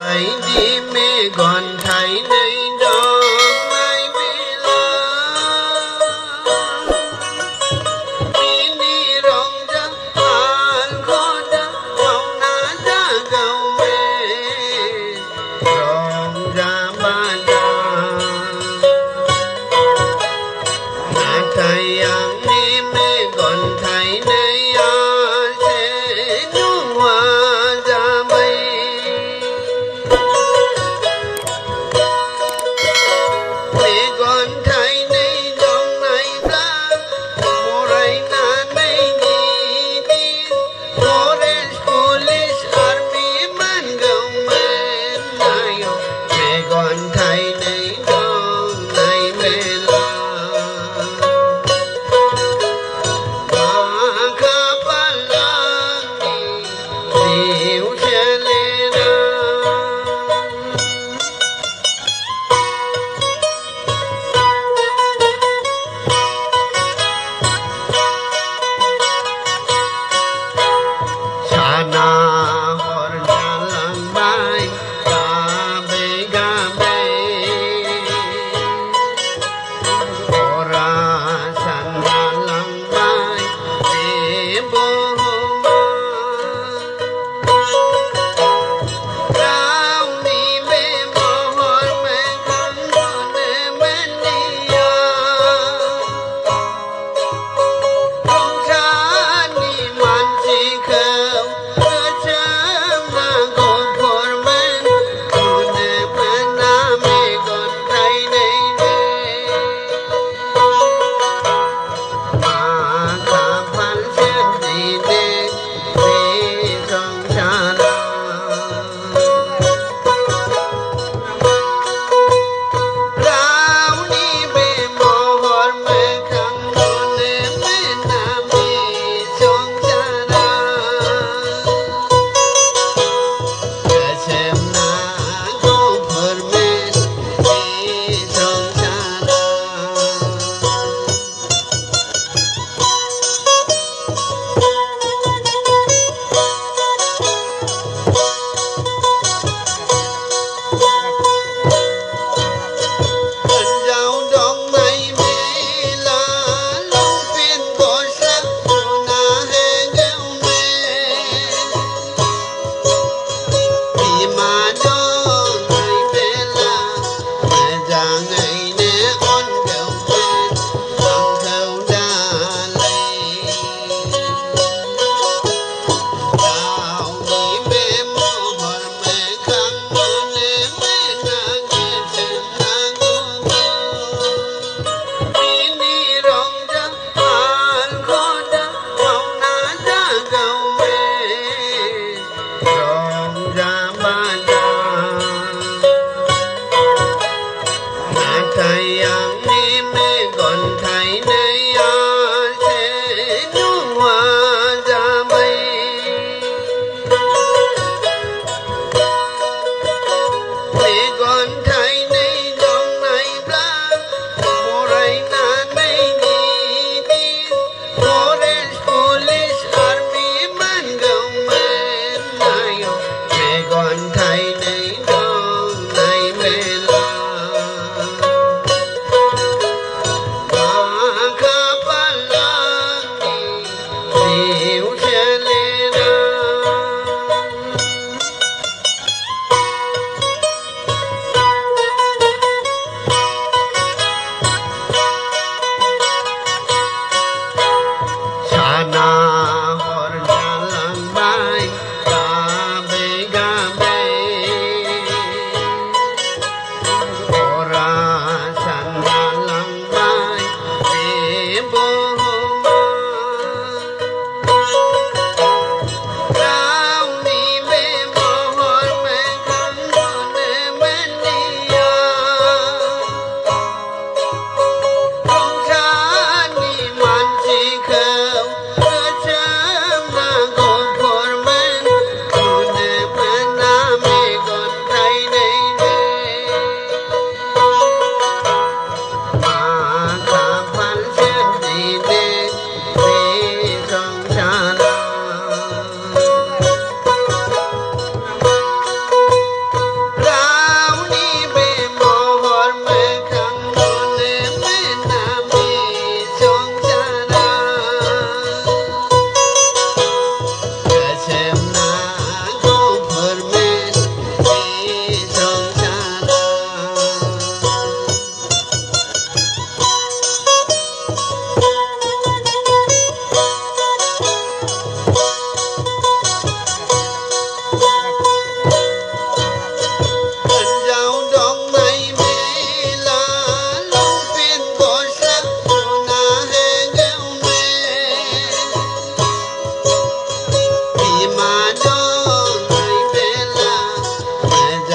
Hãy đi mê còn thấy nơi đó mai vì lo đi đi rong ra an khó ra gầu na ra gầu mê rong ra ba ra na thầy ang đi mê còn thấy nơi an sẽ nu hoa ra bay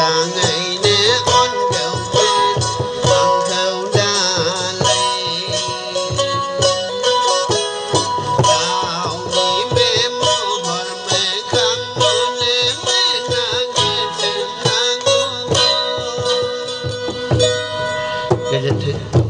là ngày nè con kêu bên bằng khâu đa lê đào đi mẹ mô hỏi mẹ khăn mô nè mẹ na nghe tên na ngô cái dân thế